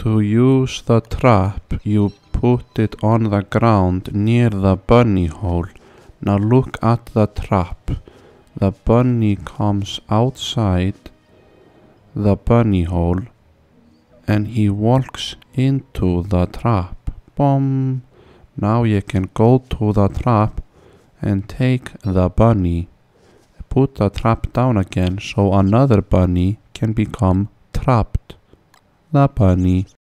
To use the trap, you put it on the ground near the bunny hole. Now look at the trap. The bunny comes outside the bunny hole and he walks into the trap. Boom! Now you can go to the trap and take the bunny. Put the trap down again so another bunny can become trapped. The bunny